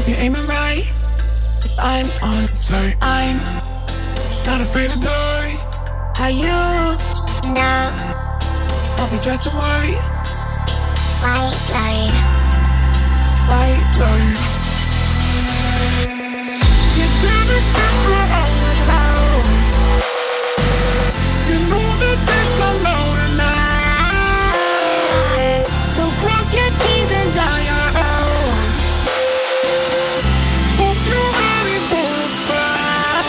Hope you're aiming right. If I'm on site, I'm not afraid to die. How you know? I'll be dressed in white. White light. White light. You tell me what I was about. You know that they come low tonight. So cross your T's and dot your O's. Hope you're ready for a fight.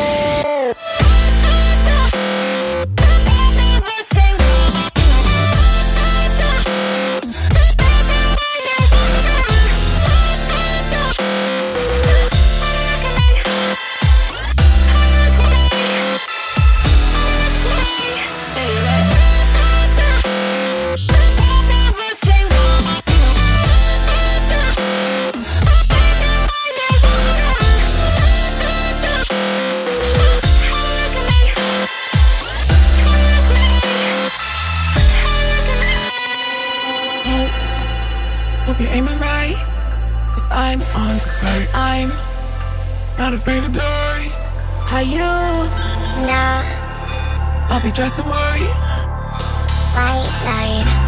Hope you're aiming right. If I'm on site, I'm not afraid to die. How you know? I'll be dressed in white. White light.